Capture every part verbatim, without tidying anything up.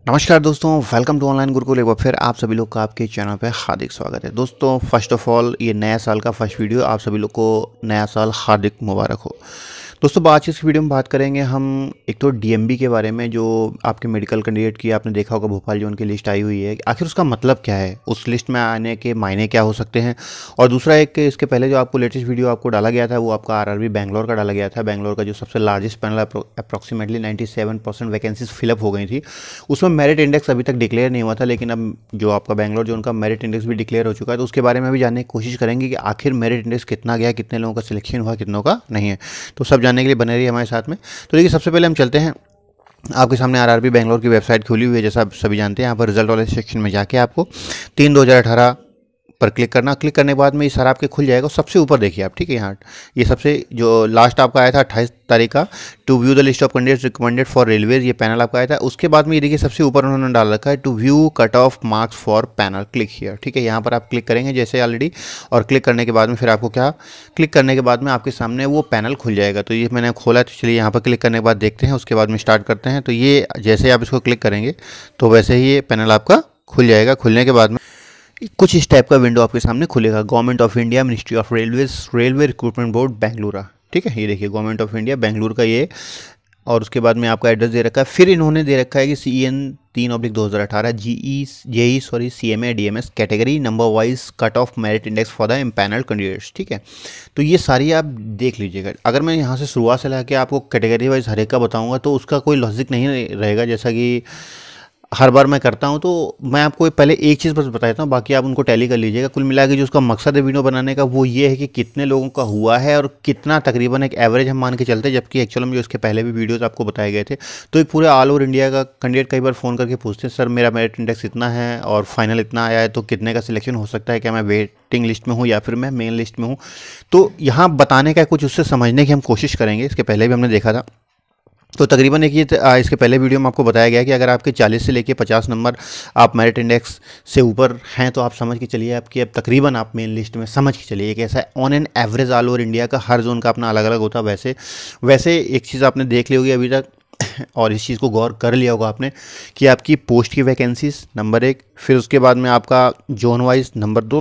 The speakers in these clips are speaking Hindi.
नमस्कार दोस्तों, वेलकम टू ऑनलाइन गुरुकुल। एक बार फिर आप सभी लोग का आपके चैनल पे हार्दिक स्वागत है। दोस्तों फर्स्ट ऑफ ऑल ये नया साल का फर्स्ट वीडियो, आप सभी लोग को नया साल हार्दिक मुबारक हो। दोस्तों आज की इस वीडियो में बात करेंगे हम एक तो डीएमबी के बारे में, जो आपके मेडिकल कैंडिडेट की आपने देखा होगा भोपाल जोन की लिस्ट आई हुई है। आखिर उसका मतलब क्या है, उस लिस्ट में आने के मायने क्या हो सकते हैं। और दूसरा एक, इसके पहले जो आपको लेटेस्ट वीडियो आपको डाला गया था वो आपका आरआरबी बैंगलोर का डाला गया था। बैंगलोर का जो सबसे largest panel approximately ninety seven percent vacancies fill up हो गई थी। उसमें मेरिट इंडेक्स अभी तक डिक्लेयर नहीं हुआ था, लेकिन अब जो आपका बैंगलोर जोन का मेरिट इंडेक्स भी डिक्लेयर हो चुका है। तो उसके बारे में भी जानने की कोशिश करेंगे कि आखिर मेरिट इंडेक्स कितना गया, कितने लोगों का सिलेक्शन हुआ, कितनों का नहीं है। तो सब जानने के लिए बने रहिए हमारे साथ में। तो देखिए सबसे पहले हम चलते हैं, आपके सामने आरआरबी बैंगलोर की वेबसाइट खुली हुई है। जैसा आप सभी जानते हैं, यहाँ पर रिजल्ट वाले सेक्शन में जाके आपको तीन दो हज़ार अठारह पर क्लिक करना। क्लिक करने के बाद में ये सारा आपके खुल जाएगा। सबसे ऊपर देखिए आप, ठीक है, यहाँ ये सबसे जो लास्ट आपका आया था अट्ठाईस तारीख का, to view the list of candidates recommended for railways, ये पैनल आपका आया था। उसके बाद में ये देखिए सबसे ऊपर उन्होंने डाल रखा है to view cut off marks for panel, click here, ठीक है। यहाँ पर आप क्लिक करेंगे जैसे ऑलरेडी, और क्लिक करने के बाद में फिर आपको क्या, क्लिक करने के बाद में आपके सामने वो पैनल खुल जाएगा। तो ये मैंने खोला, तो चलिए यहाँ पर क्लिक करने के बाद देखते हैं, उसके बाद में स्टार्ट करते हैं। तो ये जैसे आप इसको क्लिक करेंगे तो वैसे ही ये पैनल आपका खुल जाएगा। खुलने के बाद में कुछ इस टाइप का विंडो आपके सामने खुलेगा। Government of India, ministry of railways, railway recruitment board Bengaluru, ठीक है। ये देखिए गवर्नमेंट ऑफ इंडिया बेंगलुरु का ये, और उसके बाद में आपका एड्रेस दे रखा है। फिर इन्होंने दे रखा है कि सी एन तीन ऑब्लिक दो हज़ार अठारह GE JE sorry C M A D M S category number wise cut off merit index for the empanel candidates, ठीक है। तो ये सारी आप देख लीजिएगा। अगर मैं यहाँ से शुरुआत से लाके आपको कैटेगरी वाइज हर एक का बताऊँगा तो उसका कोई लॉजिक नहीं रहेगा, जैसा कि हर बार मैं करता हूं। तो मैं आपको पहले एक चीज़ बस बता देता हूं, बाकी आप उनको टैली कर लीजिएगा। कुल मिला के जो उसका मकसद है वीडियो बनाने का वो ये है कि कितने लोगों का हुआ है और कितना तकरीबन एक एवरेज हम मान के चलते हैं, जबकि एक्चुअल में जो इसके पहले भी वीडियोस आपको बताए गए थे। तो एक पूरे ऑल ओवर इंडिया का कैंडिडेट कई बार फ़ोन करके पूछते हैं, सर मेरा मेरिट इंडेक्स इतना है और फाइनल इतना आया है, तो कितने का सिलेक्शन हो सकता है, क्या मैं वेटिंग लिस्ट में हूँ या फिर मैं मेन लिस्ट में हूँ। तो यहाँ बताने का कुछ उससे समझने की हम कोशिश करेंगे। इसके पहले भी हमने देखा था। तो तकरीबन एक ये इसके पहले वीडियो में आपको बताया गया कि अगर आपके चालीस से लेके पचास नंबर आप मेरिट इंडेक्स से ऊपर हैं तो आप समझ के चलिए आपकी अब तकरीबन आप मेन लिस्ट में, समझ के चलिए कि ऐसा on an average all over India का हर जोन का अपना अलग अलग होता है। वैसे वैसे एक चीज़ आपने देख ली होगी अभी तक, और इस चीज़ को गौर कर लिया होगा आपने, कि आपकी पोस्ट की वैकेंसीज नंबर एक, फिर उसके बाद में आपका जोन वाइज नंबर दो,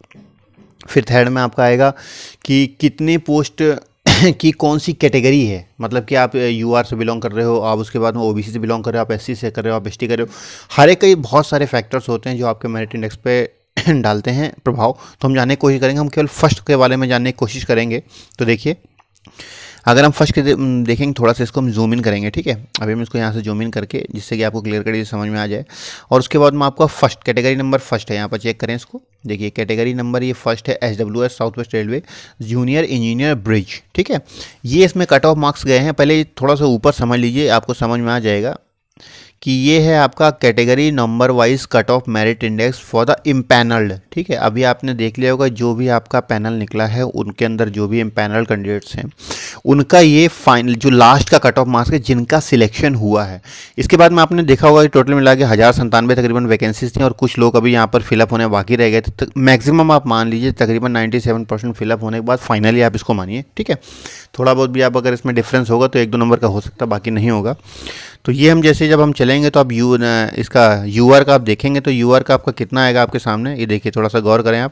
फिर थर्ड में आपका आएगा कि कितने पोस्ट कि कौन सी कैटेगरी है, मतलब कि आप यूआर से बिलोंग कर रहे हो, आप उसके बाद में ओबीसी से बिलोंग कर रहे हो, आप एससी से कर रहे हो, आप एसटी कर रहे हो। हर एक कई बहुत सारे फैक्टर्स होते हैं जो आपके मेरिट इंडेक्स पे डालते हैं प्रभाव। तो हम जानने की कोशिश करेंगे, हम केवल फर्स्ट के बारे में जानने की कोशिश करेंगे। तो देखिए अगर हम फर्स्ट के देखेंगे, थोड़ा सा इसको हम जूम इन करेंगे, ठीक है। अभी हम इसको यहाँ से जूम इन करके, जिससे कि आपको क्लियर करिए समझ में आ जाए। और उसके बाद में आपका फर्स्ट कैटेगरी नंबर फर्स्ट है, यहाँ पर चेक करें इसको। देखिए कैटेगरी नंबर ये फर्स्ट है, S W S South West Railway junior engineer bridge, ठीक है। ये इसमें कट ऑफ मार्क्स गए हैं, पहले थोड़ा सा ऊपर समझ लीजिए, आपको समझ में आ जाएगा कि ये है आपका category number wise cut off merit index for the empanelled, ठीक है। अभी आपने देख लिया होगा जो भी आपका पैनल निकला है उनके अंदर जो भी इम्पैनल्ड कैंडिडेट्स हैं उनका ये फाइनल जो लास्ट का कट ऑफ मार्क्स है जिनका सिलेक्शन हुआ है। इसके बाद में आपने देखा होगा कि टोटल मिला के हज़ार संतानवे तकरीबन वैकेंसीज थी और कुछ लोग अभी यहाँ पर फिलअप होने बाकी रह गए थे। तो मैक्सिमम आप मान लीजिए तकरीबन नाइन्टी सेवन परसेंट फिलअप होने के बाद फाइनली आप इसको मानिए, ठीक है। थोड़ा बहुत भी आप अगर इसमें डिफरेंस होगा तो एक दो नंबर का हो सकता है, बाकी नहीं होगा। तो ये हम जैसे जब हम चलेंगे तो आप यू इसका यूआर का आप देखेंगे तो यूआर का आपका कितना आएगा आपके सामने, ये देखिए थोड़ा सा गौर करें आप।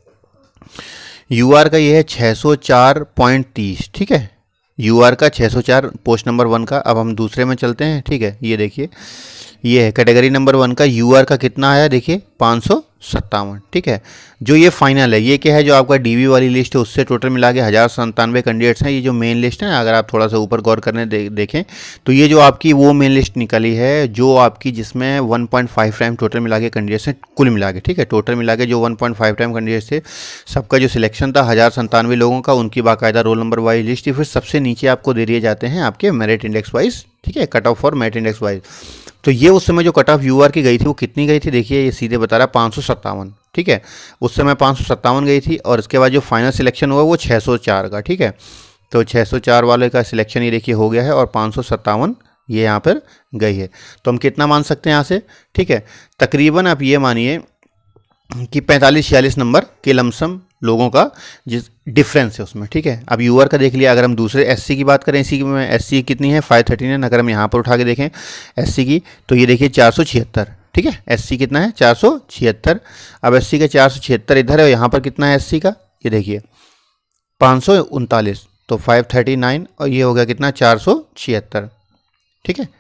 यूआर का ये है छः सौ चार पॉइंट तीस, ठीक है। यूआर का छः सौ चार पोस्ट नंबर वन का। अब हम दूसरे में चलते हैं, ठीक है। ये देखिए ये है कैटेगरी नंबर वन का, यूआर का कितना आया देखिए पाँच सौ सत्तावन, ठीक है। जो ये फाइनल है ये क्या है, जो आपका डीवी वाली लिस्ट है उससे टोटल मिला के हज़ार संतानवे कैंडिडेट्स हैं। ये जो मेन लिस्ट है, अगर आप थोड़ा सा ऊपर गौर करने दे, देखें तो ये जो आपकी वो मेन लिस्ट निकली है जो आपकी जिसमें one point five time total मिला के कैंडिडेट्स हैं कुल मिला के, ठीक है। टोटल मिला के जो one point five time candidates थे सबका जो सिलेक्शन था हज़ार संतानवे लोगों का, उनकी बाकायदा रोल नंबर वाइज लिस्ट, फिर सबसे नीचे आपको दे दिए जाते हैं आपके मेरिट इंडेक्स वाइज, ठीक है, cut off for merit index wise. तो ये उस समय जो कट ऑफ यूआर की गई थी वो कितनी गई थी, देखिए ये सीधे बता रहा पाँच सौ सत्तावन, ठीक है। उस समय पाँच सौ सत्तावन गई थी और इसके बाद जो फाइनल सिलेक्शन हुआ वो छः सौ चार का, ठीक है। तो छः सौ चार वाले का सिलेक्शन ये देखिए हो गया है और पाँच सौ सत्तावन ये यहाँ पर गई है। तो हम कितना मान सकते हैं यहाँ से, ठीक है, तकरीबन आप ये मानिए कि पैंतालीस छियालीस नंबर के लमसम लोगों का जिस डिफरेंस है उसमें, ठीक है। अब यूआर का देख लिया। अगर हम दूसरे एससी की बात करें, इसी में एससी कितनी है फाइव थर्टी नाइन। अगर हम यहाँ पर उठा के देखें एससी की, तो ये देखिए चार सौ छिहत्तर, ठीक है। एससी कितना है, चार सौ छिहत्तर। अब एससी का चार सौ छिहत्तर इधर है, यहाँ पर कितना है एससी का, ये देखिए पाँच सौ उनतालीस, तो फाइव थर्टी नाइन और ये हो गया कितना, चार सौ छिहत्तर, ठीक है।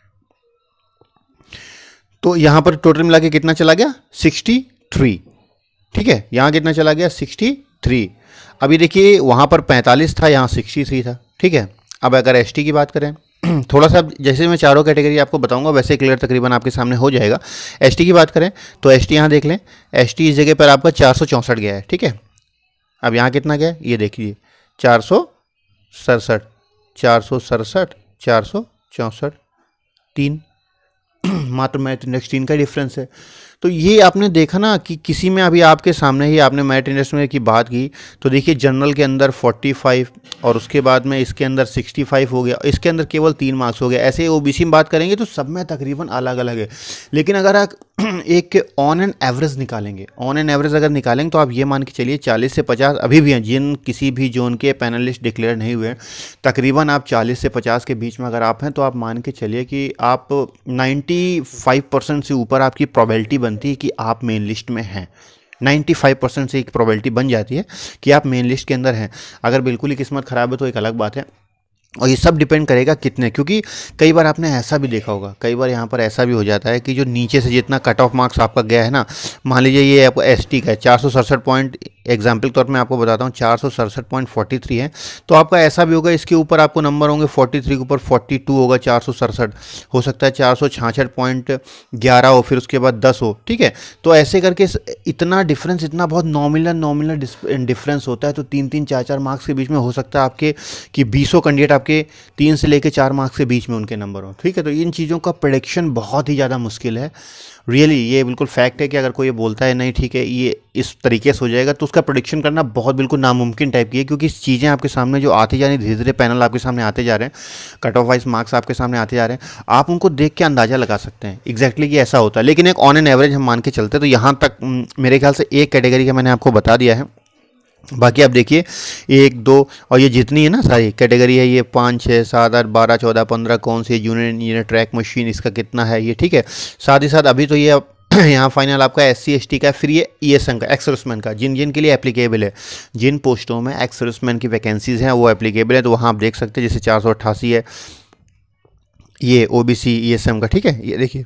तो यहाँ पर टोटल मिला के कितना चला गया, सिक्सटी थ्री, ठीक है। यहाँ कितना चला गया, सिक्सटी थ्री। अभी देखिए वहाँ पर पैंतालीस था, यहाँ सिक्सटी थ्री था, ठीक है। अब अगर एसटी की बात करें, थोड़ा सा जैसे मैं चारों कैटेगरी आपको बताऊंगा वैसे क्लियर तकरीबन आपके सामने हो जाएगा। एसटी की बात करें तो एसटी यहाँ देख लें, एसटी इस जगह पर आपका चार सौ चौंसठ गया है, ठीक है। अब यहाँ कितना गया, ये देखिए चार सौ सड़सठ, चार सौ सड़सठ, चार सौ चौंसठ, तीन मात्र मेरिट इंडेक्स तीन का डिफरेंस है। तो ये आपने देखा ना कि किसी में अभी आपके सामने ही आपने मेरिट इंडेक्स में की बात की, तो देखिए जनरल के अंदर पैंतालीस और उसके बाद में इसके अंदर पैंसठ हो गया, इसके अंदर केवल तीन मार्क्स हो गया। ऐसे ओबीसी में बात करेंगे तो सब में तकरीबन अलग अलग है। लेकिन अगर आप एक के ऑन एन एवरेज निकालेंगे, ऑन एन एवरेज अगर निकालेंगे तो आप ये मान के चलिए चालीस से पचास अभी भी हैं जिन किसी भी जोन के पैनलिस्ट डिक्लेयर नहीं हुए, तकरीबन आप चालीस से पचास के बीच में अगर आप हैं तो आप मान के चलिए कि आप पचानवे परसेंट से ऊपर आपकी प्रोबेबिलिटी बनती है कि आप मेन लिस्ट में हैं। पचानवे परसेंट से एक प्रोबेबिलिटी बन जाती है कि आप मेन लिस्ट के अंदर हैं। अगर बिल्कुल ही किस्मत ख़राब है तो एक अलग बात है। और ये सब डिपेंड करेगा कितने, क्योंकि कई बार आपने ऐसा भी देखा होगा, कई बार यहाँ पर ऐसा भी हो जाता है कि जो नीचे से जितना कट ऑफ मार्क्स आपका गया है ना, मान लीजिए ये आपको एसटी का है चार सौ सड़सठ पॉइंट, एग्जाम्पल तौर मैं आपको बताता हूँ चार सौ सड़सठ पॉइंट फोर्टी थ्री है, तो आपका ऐसा भी होगा इसके ऊपर आपको नंबर होंगे तैंतालीस के ऊपर बयालीस होगा, चार सौ सड़सठ हो सकता है, चार सौ छियासठ पॉइंट ग्यारह हो, फिर उसके बाद दस हो, ठीक है। तो ऐसे करके इतना डिफरेंस, इतना बहुत नॉमिनल नॉमिनल डिफरेंस होता है। तो तीन तीन चार चार मार्क्स के बीच में हो सकता है आपके कि बीसों कैंडिडेट आपके तीन से लेकर चार मार्क्स के बीच में उनके नंबर हो, ठीक है। तो इन चीज़ों का प्रेडिक्शन बहुत ही ज़्यादा मुश्किल है। रियली ये बिल्कुल फैक्ट है कि अगर कोई ये बोलता है नहीं ठीक है ये इस तरीके से हो जाएगा, तो उसका प्रेडिक्शन करना बहुत बिल्कुल नामुमकिन टाइप की है, क्योंकि चीज़ें आपके सामने जो आती जा रही, धीरे धीरे पैनल आपके सामने आते जा रहे हैं, कट ऑफ वाइज मार्क्स आपके सामने आते जा रहे हैं, आप उनको देख के अंदाज़ा लगा सकते हैं एग्जैक्टली कि ऐसा होता है। लेकिन एक ऑन एन एवरेज हम मान के चलते हैं तो यहाँ तक मेरे ख्याल से एक कैटेगरी का मैंने आपको बता दिया है। बाकी आप देखिए एक दो और ये जितनी है ना सारी कैटेगरी है, ये पाँच छः सात आठ बारह चौदह पंद्रह कौन सी यूनियन इंजीनियर ट्रैक मशीन, इसका कितना है ये, ठीक है। साथ ही साथ अभी तो ये यहाँ फाइनल आपका एस सी एस टी का, फिर ये ई एस एम का, एक्स सर्विसमैन का, जिन जिन के लिए एप्लीकेबल है, जिन पोस्टों में एक्स सर्विसमैन की वैकेंसीज़ हैं वो एप्लीकेबल है, तो वहाँ आप देख सकते हैं जैसे चार सौ अट्ठासी है ये O B C E S M का, ठीक है। ये देखिए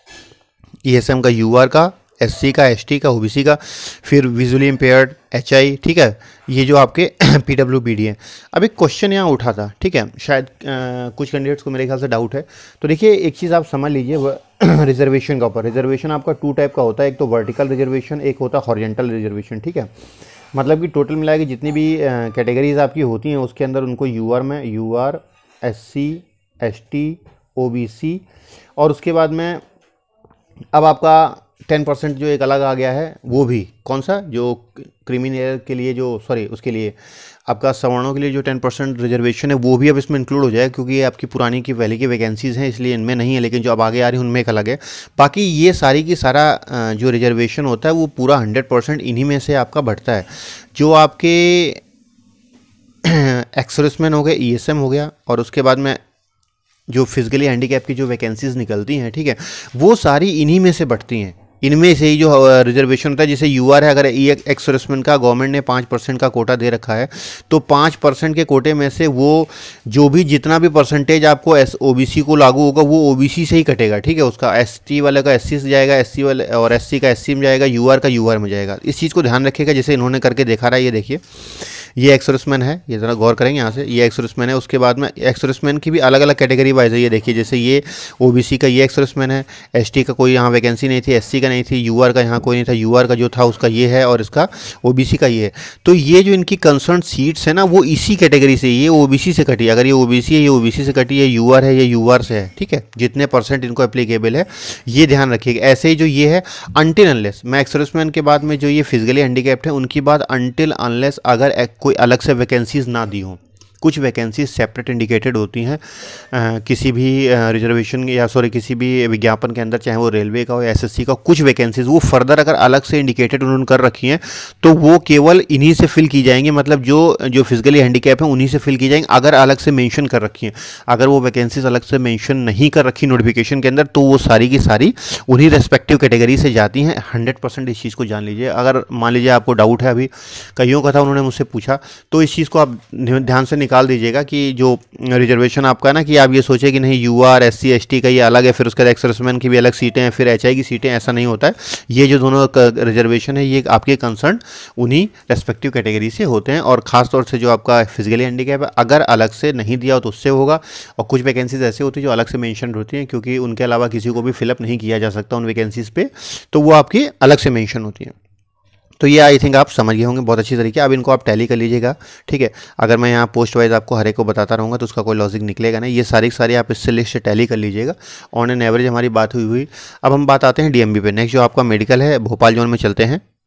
ई एस एम का, यू आर का, एससी का, एसटी का, ओबीसी का, फिर विजुअली इम्पेयर्ड, एचआई, ठीक है। ये जो आपके पीडब्ल्यूबीडी है। अब एक क्वेश्चन यहाँ उठा था, ठीक है, शायद आ, कुछ कैंडिडेट्स को मेरे ख्याल से डाउट है। तो देखिए एक चीज़ आप समझ लीजिए रिजर्वेशन का ऊपर, रिजर्वेशन आपका टू टाइप का होता है, एक तो वर्टिकल रिजर्वेशन, एक होता है हॉरिजॉन्टल रिजर्वेशन, ठीक है। मतलब कि टोटल मिला के जितनी भी कैटेगरीज आपकी होती हैं उसके अंदर उनको यू आर में U R, S C, S T, O B C, और उसके बाद में अब आपका टेन परसेंट जो एक अलग आ गया है, वो भी कौन सा, जो क्रिमिनल के लिए जो सॉरी उसके लिए आपका सवर्णों के लिए जो टेन परसेंट रिजर्वेशन है वो भी अब इसमें इंक्लूड हो जाए, क्योंकि ये आपकी पुरानी की पहले की वैकेंसीज़ हैं इसलिए इनमें नहीं है, लेकिन जो अब आगे आ रही है उनमें एक अलग है। बाकी ये सारी की सारा जो रिजर्वेशन होता है वो पूरा हंड्रेड परसेंट इन्हीं में से आपका बढ़ता है। जो आपके एक्स सर्विसमैन हो गए, ई एस एम हो गया, और उसके बाद में जो फिजिकली हैंडीकैप की जो वैकेंसीज़ निकलती हैं, ठीक है, वो सारी इन्हीं में से बढ़ती हैं। इनमें से ही जो रिजर्वेशन होता है, जैसे यूआर है, अगर ई एक्स सर्विसमैन का गवर्नमेंट ने पाँच परसेंट का कोटा दे रखा है, तो पाँच परसेंट के कोटे में से वो जो भी जितना भी परसेंटेज आपको एस ओबीसी को लागू होगा वो ओबीसी से ही कटेगा, ठीक है। उसका एसटी वाले का एससी से जाएगा, एससी वाले और एससी का एससी में जाएगा, यूआर का यूआर में जाएगा। इस चीज़ को ध्यान रखिएगा, जैसे इन्होंने करके दिखा रहा है। ये देखिए ये एक्स सर्विसमैन है, ये ज़रा गौर करेंगे यहाँ से, ये एक्स सर्विसमैन है। उसके बाद में एक्स सर्विसमैन की भी अलग अलग कैटेगरी वाइज है। ये देखिए जैसे ये ओबीसी का ये एक्स सर्विसमैन है, एसटी का कोई यहाँ वैकेंसी नहीं थी, एससी का नहीं थी, यूआर का यहाँ कोई नहीं था, यूआर का जो था उसका ये है, और इसका ओबीसी का ये है। तो ये जो इनकी कंसर्न सीट्स है ना वो इसी कैटेगरी से, ये ओबीसी से कटी, अगर ये ओबीसी है ये ओबीसी से कटी है, यूआर है ये यूआर से है, ठीक है। जितने परसेंट इनको एप्लीकेबल है ये ध्यान रखिएगा। ऐसे ही जो ये है अनटिल अनलेस, मैं एक्स सर्विसमैन के बाद में जो ये फिजिकली हैंडीकैप्ड है उनकी बात अनटिल अनलेस अगर कोई अलग से वैकेंसीज ना दी हो, कुछ वैकेंसी सेपरेट इंडिकेटेड होती हैं किसी भी रिजर्वेशन या सॉरी किसी भी विज्ञापन के अंदर, चाहे वो रेलवे का हो या एसएससी का, कुछ वैकेंसीज वो फर्दर अगर अलग से इंडिकेटेड उन्होंने कर रखी हैं तो वो केवल इन्हीं से फिल की जाएंगी, मतलब जो जो फिजिकली हैंडीकैप हैं उन्हीं से फिल की जाएंगी अगर अलग से मेंशन कर रखी हैं। अगर वो वैकेंसीज अलग से मेंशन नहीं कर रखी नोटिफिकेशन के अंदर तो वो सारी की सारी उन्हीं रेस्पेक्टिव कैटेगरी से जाती हैं। हंड्रेड परसेंट इस चीज़ को जान लीजिए। अगर मान लीजिए आपको डाउट है, अभी कईयों का था, उन्होंने मुझसे पूछा, तो इस चीज़ को आप ध्यान से निकाल दीजिएगा कि जो रिजर्वेशन आपका है ना, कि आप ये सोचे कि नहीं U R S C S T का ये अलग है, फिर उसके बाद एक्स सर्विसमैन की भी अलग सीटें हैं, फिर एच आई की सीटें, ऐसा नहीं होता है। ये जो दोनों रिजर्वेशन है ये आपके कंसर्न उन्हीं रेस्पेक्टिव कैटेगरी से होते हैं, और ख़ास तौर से जो आपका फिजिकली हैंडीकैप है अगर अलग से नहीं दिया हो तो उससे होगा। और कुछ वैकेंसीज ऐसी होती है जो अलग से मेंशन होती हैं, क्योंकि उनके अलावा किसी को भी फिलअप नहीं किया जा सकता उन वैकेंसीज पे, तो वो आपकी अलग से मेंशन होती हैं। तो ये आई थिंक आप समझ गए होंगे बहुत अच्छी तरीके। अब इनको आप टैली कर लीजिएगा, ठीक है। अगर मैं यहाँ पोस्ट वाइज आपको हर एक को बताता रहूँगा तो उसका कोई लॉजिक निकलेगा नहीं। ये सारी सारी आप इससे लिस्ट से टैली कर लीजिएगा। ऑन एन एवरेज हमारी बात हुई हुई अब हम बात आते हैं डीएमबी पे। नेक्स्ट जो आपका मेडिकल है भोपाल जोन में चलते हैं।